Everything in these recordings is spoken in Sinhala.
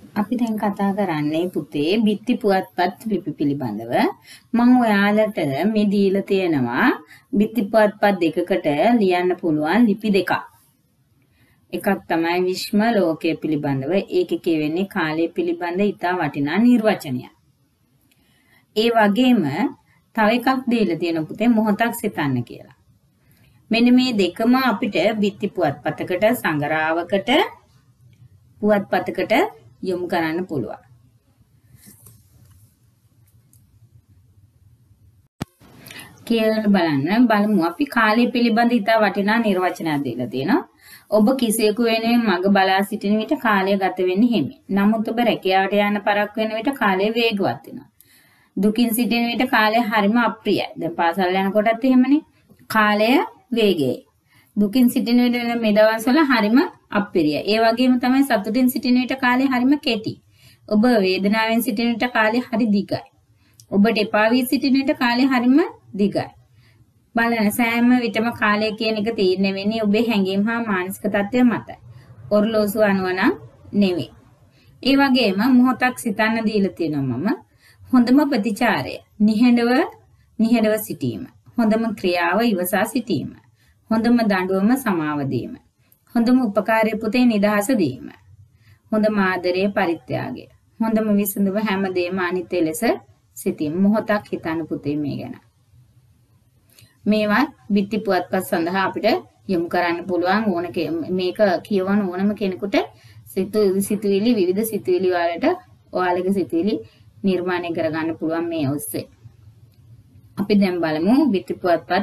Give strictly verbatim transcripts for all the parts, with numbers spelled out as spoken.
අපි දැන් කතා කරන්නේ පුතේ බිත්ති පුවත්පත් ලිපි පිළිබඳව. මම ඔයාලට මේ දීලා තියෙනවා බිත්ති පුවත්පත් දෙකකට ලියන්න පුළුවන් ලිපි දෙකක්. එකක් තමයි විශ්ව ලෝකයේ පිළිබඳව. ඒකේ කියවෙන්නේ කාලය පිළිබඳ ඉතා වටිනා නිර්වචනයක්. ඒ වගේම තව එකක් දීලා තියෙන පුතේ මොහොතක් සිතන්න කියලා. මෙන්න මේ දෙකම අපිට බිත්ති පුවත්පතකට සංගරාවකට පුවත්පතකට යොමු කරන්න පුළුවන්. කියලා බලන්න බලමු අපි කාලය පිළිබඳ ඉතා වටිනා නිර්වචනයක් දීලා තියෙනවා. ඔබ කිසියෙකු වෙනුවෙන් මඟ බලා සිටින විට කාලය ගත වෙන්නේ හිමි. නමුත් ඔබ රැකියාවට යන පරක් වෙන විට කාලය වේගවත් වෙනවා. දුකින් සිටින විට කාලය හරිම අප්‍රියයි. දැන් පාසල් යනකොටත් එහෙමනේ. කාලය වේගයයි. දුකින් සිටින විට මේ දවස්වල හරිම අප්‍රියයි. ඒ වගේම තමයි සතුටින් සිටින විට කාලය හරිම කෙටි. ඔබ වේදනාවෙන් සිටින විට කාලය හරි දිගයි. ඔබට එපා වී සිටින විට කාලය හරිම දිගයි. බලන්න සෑම විටම කාලය කියන එක තීරණය වෙන්නේ ඔබේ හැඟීම් හා මානසික තත්ත්වය මතයි. ඔරලෝසුව අනුව නම් නෙවෙයි. ඒ වගේම මොහොතක් සිතන්න දීලා තියෙනවා මම. හොඳම ප්‍රතිචාරය නිහඬව නිහඬව සිටීම. හොඳම ක්‍රියාව ඉවසා සිටීම. හොඳම දඬුවම සමාව දීම. හොඳම උපකාරය පුතේ නිදහස දීම. හොඳම ආදරය පරිත්‍යාගය. හොඳම විසඳුම හැමදේම අනිත්‍ය ලෙස සිටීම. මොහොතක් හිතන්න පුතේ මේ ගැන. මේවා බිත්ති පුවත්පත් සඳහා අපිට යොමු කරන්න පුළුවන් ඕන මේක කියවන ඕනම කෙනෙකුට සිතුවිලි විවිධ සිතුවිලි වලට ඔයාලගේ සිතුවිලි නිර්මාණය කරගන්න පුළුවන් මේ ඔස්සේ. අපි දැන් බලමු බිත්ති පුවත්පත්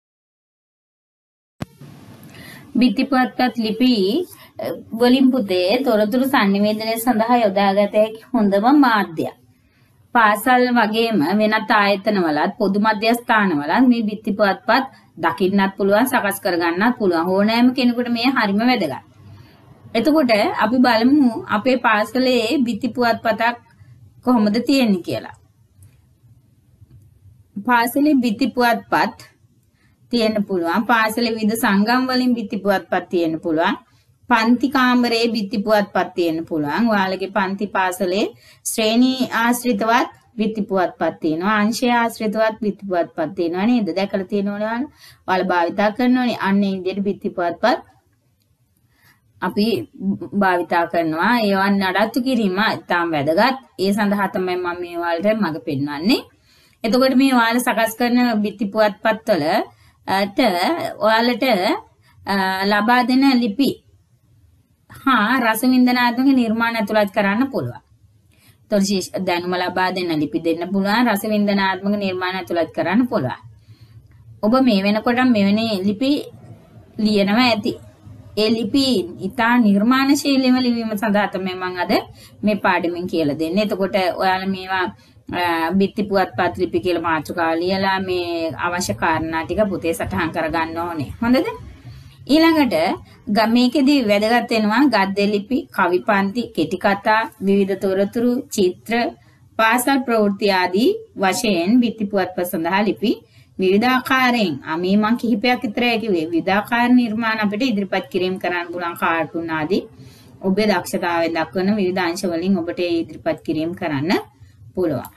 බිත්ති පුවත්පත් ලිපි වලින් පුතේ තොරතුරු sannivedanaya සඳහා යොදාගත හැකි හොඳම මාධ්‍යයක්. පාසල් වගේම වෙනත් ආයතනවලත් පොදු මධ්‍යස්ථානවලත් මේ බිත්ති පුවත්පත් දකින්නත් පුළුවන් සකස් කරගන්නත් පුළුවන්. ඕනෑම කෙනෙකුට මේ හරිම වැදගත්. එතකොට අපි බලමු අපේ පාසලේ බිත්ති පුවත්පතක් කොහොමද තියෙන්නේ කියලා. පාසලේ බිත්ති පුවත්පත් තියෙන්න පුළුවන්. පාසලේ විවිධ සංගම් වලින් බිත්ති පුවත්පත් තියෙන්න පුළුවන්. පන්ති කාමරයේ බිත්ති පුවත්පත් තියෙන්න පුළුවන්. ඔයාලගේ පන්ති පාසලේ ශ්‍රේණී ආශ්‍රිතවත් බිත්ති පුවත්පත් තියෙනවා. අංශය ආශ්‍රිතවත් බිත්ති පුවත්පත් තියෙනවා නේද? දැකලා තියෙනවනේ ඔයාලා. ඔයාලා භාවිතා කරනෝනේ. අන්න ඒ විදිහට බිත්ති පුවත්පත් අපි භාවිතා කරනවා. ඒවා නඩත්තු කිරීම ඉතාම වැදගත්. ඒ සඳහා තමයි මම මේ ඔයාලට මඟ පෙන්වන්නේ. එතකොට මේ ඔයාලා සකස් කරන බිත්ති පුවත්පත් වලට ඔයාලට ලබා දෙන ලිපි හා රසවින්දනාත්මක නිර්මාණ ඇතුළත් කරන්න පුළුවන්. තොරශීෂ දැනුම ලබා දෙන ලිපි දෙන්න පුළුවන්. රසවින්දනාත්මක නිර්මාණ ඇතුළත් කරන්න පුළුවන්. ඔබ මේ වෙනකොට මෙවැනි ලිපි ලියනවා ඇති. ඒ ලිපි ඉතා නිර්මාණශීලීව ලිවීම සඳහා තමයි මම අද මේ පාඩමෙන් කියලා දෙන්නේ. එතකොට ඔයාලා මේවා බිත්ති පුවත්පත් ලිපි කියලා මාතෘකාව ලියලා මේ අවශ්‍ය කාරණා ටික පුතේ සටහන් කරගන්න ඕනේ. හොඳද? ඊළඟට මේකෙදි වැදගත් වෙනවා ගද්‍ය ලිපි, කවි පන්ති, කෙටි කතා, විවිධ තොරතුරු, චිත්‍ර, පාසල් ප්‍රවෘත්ති ආදී වශයෙන් බිත්ති පුවත්පත් සඳහා ලිපි විවිධාකාරයෙන් මේ මම කිහිපයක් විතරයි කිව්වේ. විවිධාකාර නිර්මාණ අපිට ඉදිරිපත් කිරීම කරන්න පුළුවන්. කාටුන් ආදී ඔබේ දක්ෂතාවය දක්වන විවිධ අංශ වලින් ඔබට ඉදිරිපත් කිරීම කරන්න පුළුවන්.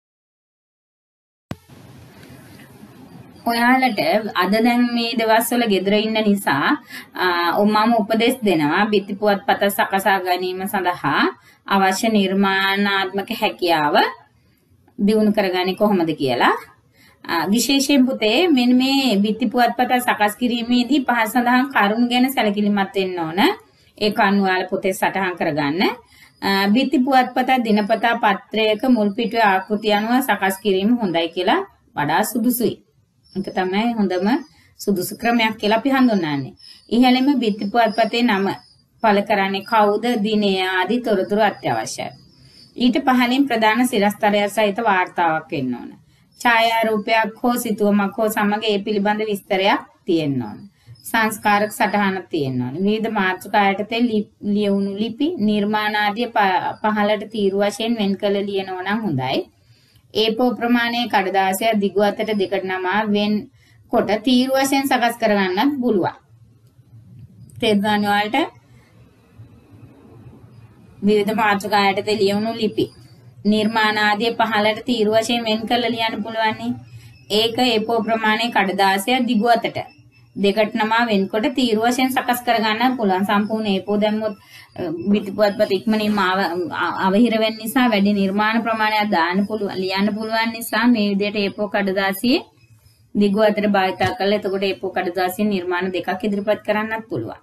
ඔයාලට අද දැන් මේ දවස්වල ගෙදර ඉන්න නිසා මම උපදෙස් දෙනවා බිත්ති පුවත්පත සකසා ගැනීම සඳහා අවශ්‍ය නිර්මාණාත්මක හැකියාව දියුණු කරගන්නේ කොහොමද කියලා. විශේෂයෙන් පුතේ මෙන්න මේ බිත්ති පුවත්පත සකස් කිරීමේදී පහ සඳහන් කරුණු ගැන සැලකිලිමත් වෙන්න ඕන. ඒ කරුණු ඔයාලා පොතේ සටහන් කරගන්න. බිත්ති පුවත්පත දිනපතා පත්‍රයක මුල් පිටුවේ ආකෘතිය අනුව සකස් කිරීම හොඳයි කියලා වඩා සුදුසුයි. ඒක තමයි හොඳම සුදුසු ක්‍රමයක් කියලා අපි හඳුන්වන්නේ. ඉහළම බිත්ති පුවත්පතේ නම පළ කරන්නේ කවුද, දිනය ආදී තොරතුරු අත්‍යවශ්‍යයි. ඊට පහළින් ප්‍රධාන සිරස්තරය සහිත වාර්තාවක් වෙන්න ඕන. ඡායාරූපයක් හෝ සිතුවමක් හෝ සමග ඒ පිළිබඳ විස්තරයක් තියෙන්න ඕන. සංස්කාරක සටහනක් තියෙන්න ඕන. විවිධ මාතෘකා යටතේ ලියවුණු ලිපි, නිර්මාණ ආදී පහළට තීරු වශයෙන් වෙන් කළ ලියනවා නම් හොඳයි. ඒපෝ ප්‍රමාණයේ කඩදාසිය දිගු අතට දෙකට නමා වෙන් කොට තීරු වශයෙන් සකස් කරගන්නත් පුළුවන්. තේරුණානේ ඔයාලට? විවිධ මාතෘකා යටතේ ලියවුණු ලිපි නිර්මාණ ආදී පහළට තීරු වශයෙන් වෙන් කරලා ලියන්න පුළුවන්. ඒක ඒපෝ ප්‍රමාණය කඩදාසිය දිගු අතට දෙකට නමා වෙන්කොට තීරු වශයෙන් සකස් කර ගන්න පුළුවන්. සම්පූර්ණ ඒපෝ දැම්මොත් පිටිපුවත්පත ඉක්මනින්ම අවහිර වෙන්න නිසා වැඩි නිර්මාණ ප්‍රමාණයක් දාන්න පුළුවන් ලියන්න පුළුවන් නිසා මේ විදිහට ඒපෝ කඩදාසියේ දිගු අතට භාවිත කරලා එතකොට ඒපෝ කඩදාසියේ නිර්මාණ දෙකක් ඉදිරිපත් කරන්නත් පුළුවන්.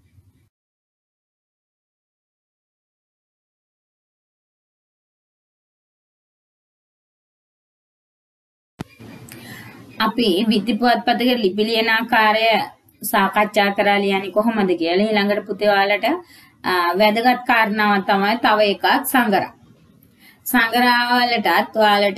අපි විත්ති පුවත්පතක ලිපි ලියන ආකාරය සාකච්ඡා කරලා ලියන්නේ කොහොමද කියලා ඊළඟට පුතේ ඔයාලට වැදගත් කාරණාවක් තමයි තව එකක් සංගරහ. සංගරහ වලටත් ඔයාලට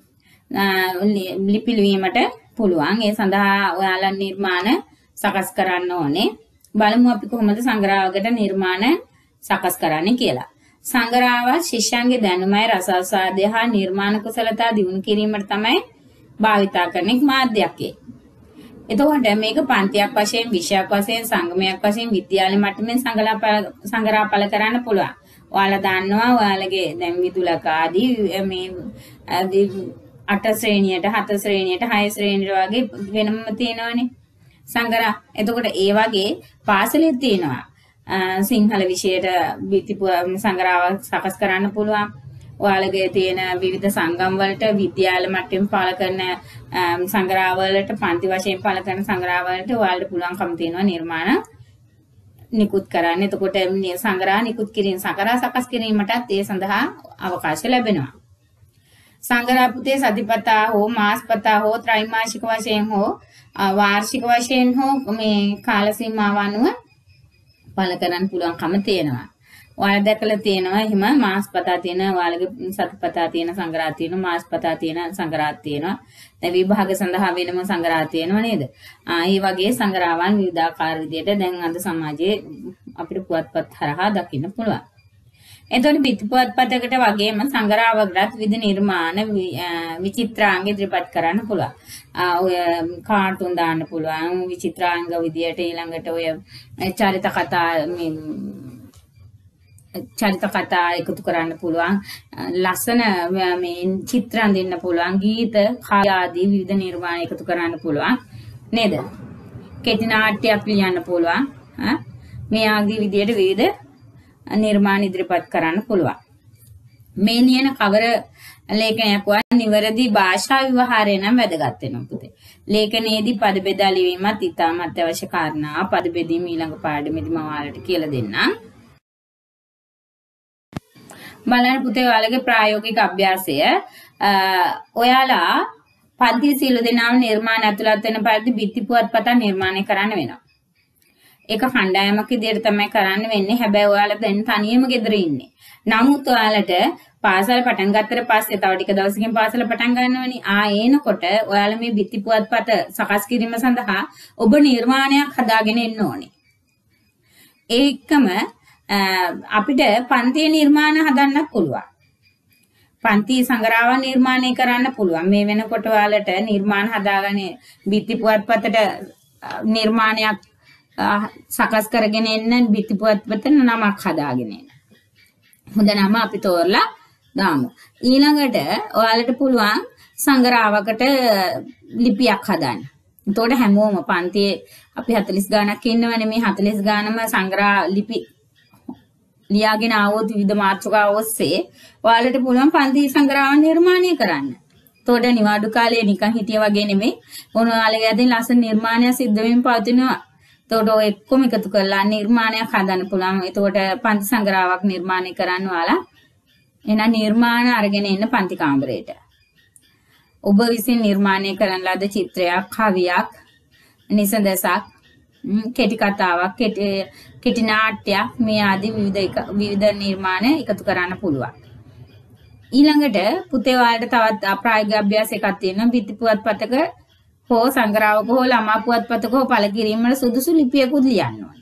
ලිපි ලිවීමට පුළුවන්. ඒ සඳහා ඔයාලා නිර්මාණ සකස් කරන්න ඕනේ. බලමු අපි කොහොමද සංගරහයකට නිර්මාණ සකස් කරන්නේ කියලා. සංගරහව ශිෂ්‍යයන්ගේ දැනුමයි රසාස්වාදය හා නිර්මාණ කුසලතා දියුණු කිරීමට තමයි භාවිතා කරන මාධ්‍යයක්. එතකොට මේක පන්තියක් වශයෙන් විෂයක් වශයෙන් සංගමයක් වශයෙන් විද්‍යාල මට්ටමින් සංගරහ පළ කරන්න පුළුවන්. ඔයාලා දන්නවා ඔයාලගේ දැන් විදුලක ආදී මේ අට ශ්‍රේණියට හත ශ්‍රේණියට හය ශ්‍රේණියට වගේ වෙනම තියෙනවානේ සංගරහ. එතකොට ඒ වගේ පාසලෙත් තියෙනවා සිංහල විෂයට සංගරහ සකස් කරන්න පුළුවන්. ඔයාලගේ තියෙන විවිධ සංගම් වලට විද්‍යාල මට්ටමින් පාල කරන සංග්‍රහ වලට පන්ති වශයෙන් පාල කරන සංග්‍රහ වලට ඔයාලට පුළුවන්කම තියෙනවා නිර්මාණ නිකුත් කරන්න. එතකොට මේ සංග්‍රහ නිකුත් කිරීම සංග්‍රහ සකස් කිරීමටත් ඒ සඳහා අවකාශ ලැබෙනවා. සංග්‍රහ පුතේ සතිපතා හෝ මාසපතා හෝ ත්‍රිමාසික වශයෙන් හෝ වාර්ෂික වශයෙන් හෝ මේ කාල සීමාව අනුව පාල කරන්න පුළුවන්කම තියෙනවා. ඔයාලා දැකලා තියෙනවා එහෙම මාස්පතා තියෙන ඔයාලගේ සතිපතා තියෙන සංග්‍රහ තියෙන මාස්පතා තියෙන සංග්‍රහ තියෙනවා. දැන් විභාග සඳහා වෙනම සංග්‍රහ තියෙනවා නේද? ආ මේ වගේ සංග්‍රහවන් විවිධාකාර විදිහට දැන් අද සමාජයේ අපිට පුවත්පත් හරහා දකින්න පුළුවන්. එතකොට පිටි පුවත්පතකට වගේම සංග්‍රහවලට විවිධ නිර්මාණ විචිත්‍රාංග ඉදිරිපත් කරන්න පුළුවන්. ආ ඔය කාටුන් දාන්න පුළුවන් විචිත්‍රාංග විදියට ඊළඟට ඔය චරිත කතා මේ චරිත කතා එකතු කරන්න පුළුවන්. ලස්සන මේ චිත්‍ර අඳින්න පුළුවන්. ගීත කාව්‍ය ආදී විවිධ නිර්මාණ එකතු කරන්න පුළුවන් නේද? කෙටි නාට්‍යයක් ලියන්න පුළුවන්. මේ ආදී විදියට විවිධ නිර්මාණ ඉදිරිපත් කරන්න පුළුවන්. මේ ලියන කවර ලේඛනයක් වත් නිවැරදි භාෂා විවහාරය නම් වැදගත් වෙනවා පුතේ. ලේඛනයේදී පද බෙදා ලිවීමත් ඉතාමත් අවශ්‍ය කාරණා. පද බෙදීම ඊළඟ පාඩමේදී මම ඔයාලට කියලා දෙන්නම්. බලන්න පුතේ ඔයාලගේ ප්‍රායෝගික අභ්‍යාසය ඔයාලා පන්ති සියලු දෙනාම නිර්මාණ ඇතුළත් වෙන පරිදි බිත්ති පුවත්පත නිර්මාණය කරන්න වෙනවා. ඒක කණ්ඩායමක් විදිහට තමයි කරන්න වෙන්නේ. හැබැයි ඔයාලා දැන් තනියම ගෙදර ඉන්නේ. නමුත් ඔයාලට පාසල පටන් ගත්තට පස්සේ තව ටික දවසකින් පාසල පටන් ගන්නවනේ. ආ එනකොට ඔයාලා මේ බිත්ති පුවත්පත සකස් කිරීම සඳහා ඔබ නිර්මාණයක් හදාගෙන එන්න ඕනේ. ඒකම අපිට පන්ති නිර්මාණ හදන්නත් පුළුවන්. පන්ති සංග්‍රහව නිර්මාණය කරන්න පුළුවන්. මේ වෙනකොට ඔයාලට නිර්මාණ හදාගෙන බිත්ති පුවත්පතට නිර්මාණයක් සකස් කරගෙන එන්න බිත්ති පුවත්පතට නමක් හදාගෙන එන්න. හොඳ නම අපි තෝරලා දාමු. ඊළඟට ඔයාලට පුළුවන් සංග්‍රහවකට ලිපියක් හදන්න. එතකොට හැමෝම පන්තියේ අපි හතළිස් ගාණක් ඉන්නවනේ. මේ හතළිස් ගානම සංග්‍රහ ලිපි ලියාගෙන ආවොත් විවිධ මාතෘකා ඔස්සේ ඔයාලට පුළුවන් පන්ති සංග්‍රහ නිර්මාණය කරන්න. එතකොට නිවාඩු කාලේ නිකන් හිටිය වගේ නෙමෙයි. ඔයාලගේ අතින් ලස්සන නිර්මාණයක් සිද්ධ වෙමින් පවතිනවා. එතකොට ඔය එක්කම එකතු කරලා නිර්මාණයක් හදන්න පුළුවන්. එතකොට පන්ති සංග්‍රහයක් නිර්මාණය කරන්න ඔයාලා එන නිර්මාණ අරගෙන එන්න පන්ති කාමරේට. ඔබ විසින් නිර්මාණය කරන ලද චිත්‍රයක්, කවියක්, නිසඳසක්, කෙටි කතාවක්, කෙටි කෙටි නාට්‍යයක් මේ ආදී විවිධ විවිධ නිර්මාණ එකතු කරන්න පුළුවන්. ඊළඟට පුතේ ඔයාලට තවත් ප්‍රායෝගික අභ්‍යාස එකක් තියෙනවා. බිත්ති පුවත්පතක හෝ සංග්‍රහවක හෝ ළමා පුවත්පතක හෝ පළ කිරීමට සුදුසු ලිපියකුත් ලියන්න ඕනේ.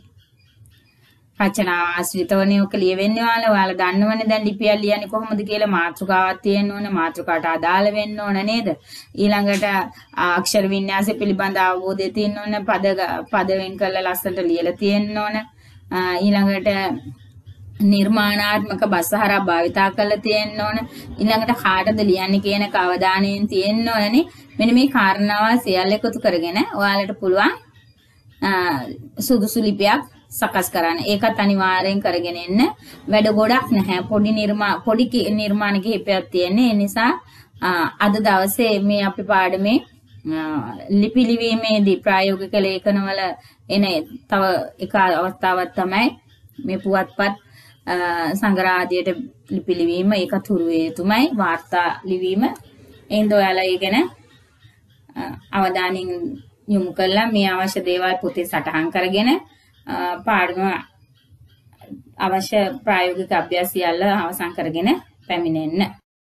රචනා ආශ්‍රිතවනේ ඔක ලියවෙන්නේ ඔයාලා. ඔයාලා දන්නවනේ දැන් ලිපියක් ලියන්නේ කොහොමද කියලා. මාතෘකාවක් තියෙන්න ඕනේ. මාතෘකාවට අදාළ වෙන්න ඕන නේද? ඊළඟට අක්ෂර වින්‍යාසය පිළිබඳ අවබෝධය තියෙන්න ඕනේ. පද පද වෙන් කරලා ලස්සනට ලියලා තියෙන්න ඕනේ. ඊළඟට නිර්මාණාත්මක බස් හරහා භාවිතා කරලා තියෙන්න ඕන. ඊළඟට කාටද ලියන්නේ කියන අවධානයෙන් තියෙන්න ඕනනේ. මෙන්න මේ කාරණාවල් සියල්ල එකතු කරගෙන ඔයාලට පුළුවන් සුදුසු ලිපියක් සකස් කරන්න. ඒකත් අනිවාර්යෙන් කරගෙන එන්න. වැඩ ගොඩක් නැහැ. පොඩි නිර්මා පොඩි නිර්මාණ කිහිපයක් තියෙන්නේ. ඒ නිසා අද දවසේ මේ අපි පාඩමේ ලිපි ලිවීමේදී ප්‍රායෝගික ලේඛනවල එන තව එක අවස්ථාවක් තමයි මේ පුවත්පත් සංග්‍රහාදියට ලිපි ලිවීම. ඒකත් හුරු වේ යුතුමයි. වාර්තා ලිවීම. එහෙනම් ඔයාලා ඒ ගැන අවධානයෙන් යොමු කළා මේ අවශ්‍ය දේවල් පොතේ සටහන් කරගෙන පාඩම අවශ්‍ය ප්‍රායෝගික අභ්‍යාස සියල්ල අවසන් කරගෙන පැමිණෙන්න.